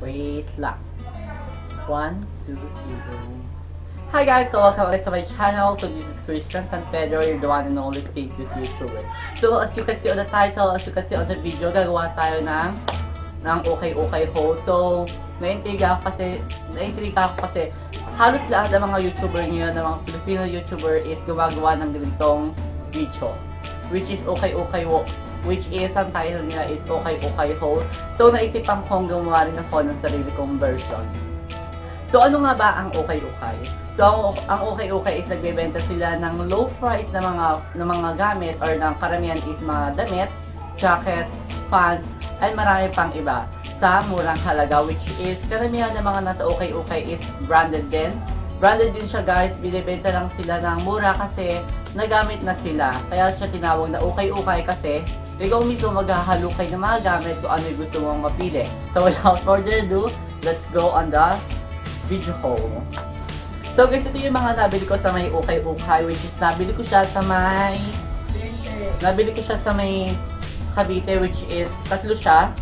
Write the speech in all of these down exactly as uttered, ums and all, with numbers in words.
Wait lang. One, two, three, go. Hi guys! So welcome ulit to my channel. So this is Christian San Pedro, you're the one and only fake good YouTuber. So as you can see on the title, as you can see on the video, gagawa tayo ng ng okay-okay haul. So naintriga ako kasi, naintriga ako kasi halos lahat ng mga YouTuber ngayon, ng mga Filipino YouTuber is gumagawa ng ganitong video. Which is okay-okay haul. Which is, ang title nila is okay-okay haul. So naisipan kong gumawa rin ako ng sarili kong version. So ano nga ba ang okay-okay? So ang, ang okay-okay is nagbebenta sila ng low price na mga na mga gamit or ng karamihan is mga damit, jacket, pants, at marami pang iba sa murang halaga, which is karamihan ng mga nasa okay-okay is branded din. Branded din siya guys, binibenta lang sila ng mura kasi nagamit na sila. Kaya siya tinawag na okay-okay kasi ikaw mismo maghahalukay ng mga gamit kung ano yung gusto mong mapili. So without further ado, let's go on the video haul. So guys, ito yung mga nabili ko sa may okay-okay, which is nabili ko siya sa may nabili ko siya sa may Cavite, which is tatlo siya.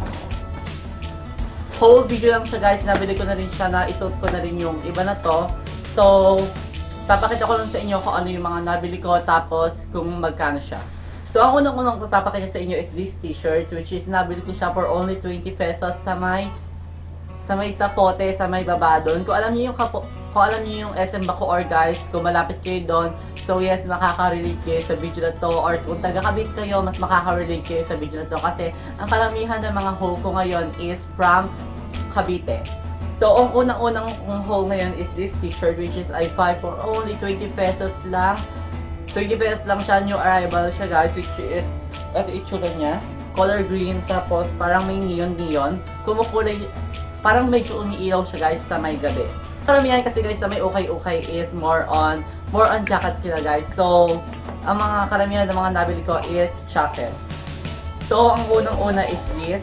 Whole video lang siya guys, nabili ko na rin siya, na isuot ko na rin yung iba na to. So papakita ko lang sa inyo kung ano yung mga nabili ko, tapos kung magkano siya. So ang unang-unang papakita sa inyo is this t-shirt, which is nabili ko siya for only twenty pesos sa may sa may sapote, sa may baba doon. Kung alam niyo yung kapo, kung alam niyo yung S M Bacoor guys, kung malapit kayo doon, so yes, makaka-relate kayo sa video na to, or kung taga-Cavite kayo, mas makaka-relate kayo sa video na to kasi ang karamihan ng mga haul ko ngayon is from Cavite. So ang unang-unang haul ngayon is this t-shirt, which is I buy for only twenty pesos lang. twenty pesos lang siya, new arrival siya guys, which is ito itsura niya, color green, tapos parang may neon-neon, kumukulay, parang medyo umiilaw siya guys sa may gabi. Karamihan kasi guys sa may okay-okay is more on more on jacket sila guys. So ang mga karamihan ng mga nabili ko is jacket. So ang unang-una is this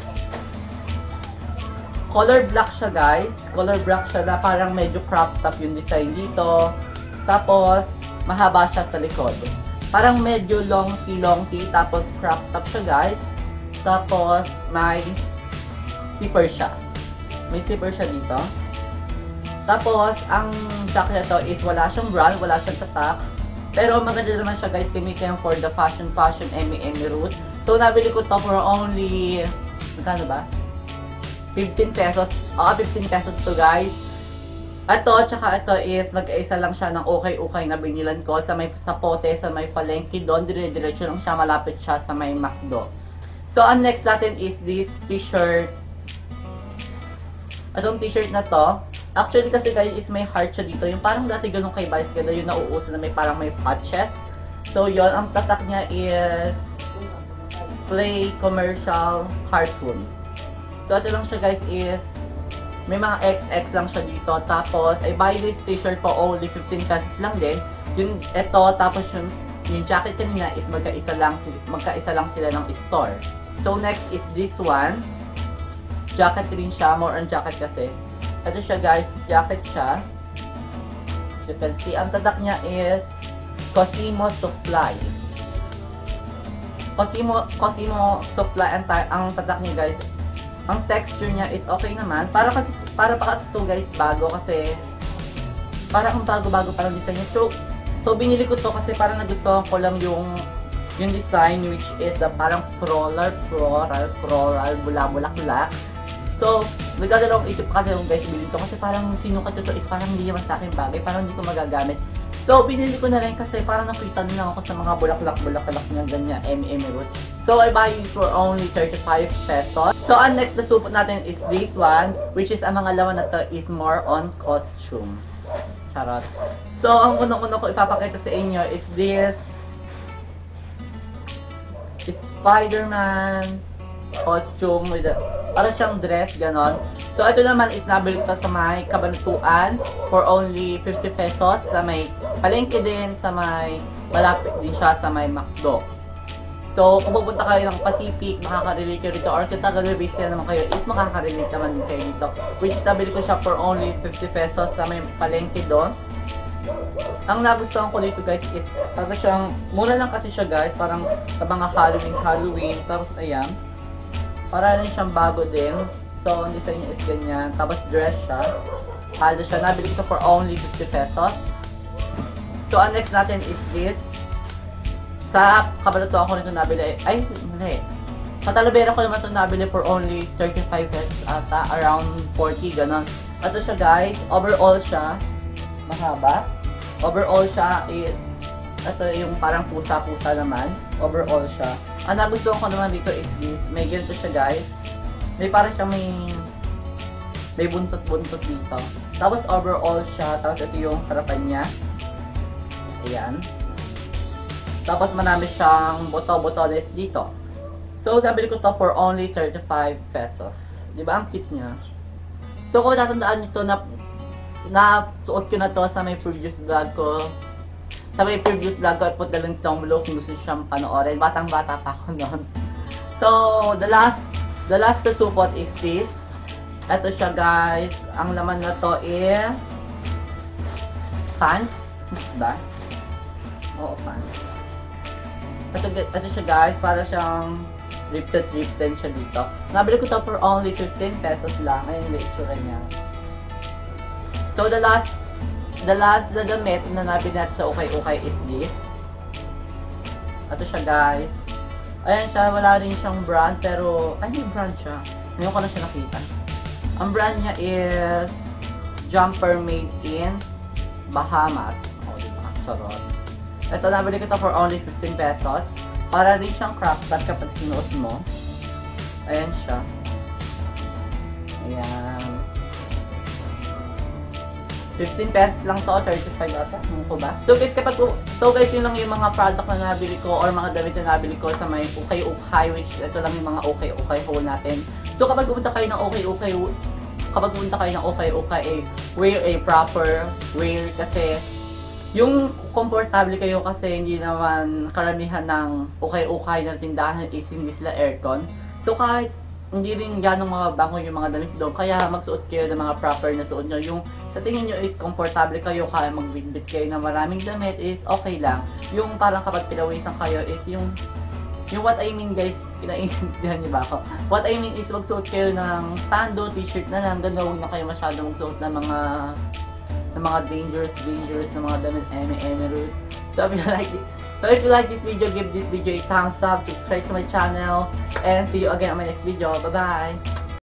color black siya guys, color black siya na parang medyo crop top yung design dito, tapos mahaba siya sa likod, parang medyo long tee long tee, tapos crop top siya guys, tapos may zipper siya. May zipper siya dito. Tapos, ang jacket na to is wala siyang brand, wala siyang tatak. Pero maganda naman siya guys, gamitin for the fashion fashion Emi Emi route. So, nabili ko to for only, magkano ba? fifteen pesos. Oo, fifteen pesos to guys. Ito, tsaka ito is mag-isa lang siya ng okay-okay na binilan ko sa may sapote, sa may palengke doon. Dire-diretso lang siya, malapit siya sa may McDo. So, ang next natin is this t-shirt. Itong t-shirt na to, actually kasi guys is may heart siya dito. Yung parang dati ganun kay Vice Ganda, yung nauuso na may parang may patches. So yon, ang tatak niya is play commercial cartoon. So ito lang siya guys is may mga X X lang siya dito. Tapos I buy this t-shirt for only fifteen pesos lang din. Yung ito, tapos yung, yung jacket kanina is magkaisa lang, magkaisa lang sila ng store. So next is this one. Jacket rin siya, more on jacket kasi. Ito siya guys, jacket siya. As you can see, ang tatak niya is Cosimo Supply. Cosimo, Cosimo Supply ang, ang tatak niya guys. Ang texture niya is okay naman. Para kasi para pa kasi ito guys bago kasi para ang bago-bago parang design niya. So, so binili ko to kasi parang nagustuhan ko lang yung yung design, which is the parang floral, floral, floral, bula-bulak-bulak. So, nagdadalawang isip kasi yung guys bilhin to kasi parang sinukat ito is parang hindi naman sa akin bagay, parang hindi ko magagamit. So, binili ko na rin kasi parang nakita na lang ako sa mga bulaklak-bulaklak niya ganyan, Emi Emi root. So, I buy this for only thirty-five pesos. So, ang next na supot natin is this one, which is ang mga laman na to is more on costume. Charot. So, ang unang-unang ko ipapakita sa inyo is this Spider-Man costume with a para siyang dress, ganon. So, ito naman is nabili ko sa may Kabanatuan for only fifty pesos. Sa may palengke din, sa may malapit din siya sa may McDo. So, kung pupunta kayo ng Pacific, makaka-relate kayo dito. Or kung taga-Luis naman kayo, is makaka-relate naman din kayo dito. Which is nabili ko siya for only fifty pesos sa may palengke doon. Ang nagustuhan ko dito guys is, talaga siyang, mura lang kasi siya guys, parang sa mga Halloween, Halloween. Tapos ayan, para rin siyang bago din So, ang design niya is ganyan. Tapos dress siya. Haldo siya. Nabili ko for only fifty pesos. So, ang next natin is this. Sa kabalatuan ko nito nabili. Ay, mali. Sa Talavera ko naman ito nabili for only thirty-five pesos ata. Around forty, ganon. Ito siya guys. Overall siya. Mahaba. Overall siya is ito yung parang pusa-pusa naman. Overall siya. Ang nagustuhan ko naman dito is this. May ganito siya guys. May parang siyang may may buntot-buntot dito. Tapos overall siya. Tapos ito yung harapan niya. Ayan. Tapos marami siyang boto-botones dito. So, nabili ko to for only thirty-five pesos. Diba? Ang cute niya. So, kung tatandaan nyo to na na suot ko na to sa may previous vlog ko. Sa may previous vlog ko, ipot na lang itong below kung gusto siyang panoorin. Batang-bata pa ako noon. So, the last, the last na supot is this. Ito siya guys. Ang laman na to is pants. Ba? Oo, pants. Ito, ito siya guys. Para siyang ripted-ripted siya dito. Nabili ko to for only fifteen pesos lang. Ayun yung itsura niya. So, the last The last na damit na nabili natin sa Okay-Okay is this. Ito siya guys. Ayan siya, wala rin siyang brand pero, ay may brand siya. Ngayon ko na siya nakita. Ang brand niya is Jumper Made in Bahamas. O, diba? Charot. Ito, nabili ko ito for only fifteen pesos. Para rin siyang crop top kapag sinuot mo. Ayan siya. Ayan. fifteen pesos lang to, thirty-five ata, ano ko ba? So guys, kapag, so guys, yun lang yung mga product na nabili ko or mga damit na nabili ko sa may Okay-Okay, which ito lang yung mga Okay-Okay haul natin. So kapag pumunta kayo ng Okay-Okay, kapag pumunta kayo ng Okay-Okay, eh, wear a proper wear kasi yung komportable kayo kasi hindi naman karamihan ng Okay-Okay na tindahan is hindi sila aircon. So kahit hindi rin ganong mga bango yung mga damit doon. Kaya magsuot kayo ng mga proper na suot nyo. Yung sa tingin nyo is komportable kayo, kaya magbitbit kayo ng maraming damit is okay lang. Yung parang kapag pinawisan kayo is yung yung what I mean guys, pinaintindihan niyo ba ako? What I mean is magsuot kayo ng sando, t-shirt na lang. Gano'n, huwag na kayo masyado magsuot ng mga ng mga dangerous, dangerous na mga damit, eme, eme, root. So if you like it, So if you like this video, give this video a thumbs up, subscribe to my channel, and see you again on my next video. Bye bye!